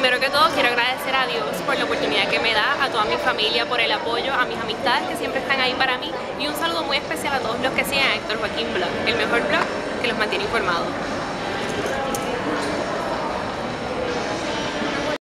Primero que todo quiero agradecer a Dios por la oportunidad que me da, a toda mi familia por el apoyo, a mis amistades que siempre están ahí para mí y un saludo muy especial a todos los que siguen a Héctor Joaquín Blog, el mejor blog que los mantiene informados.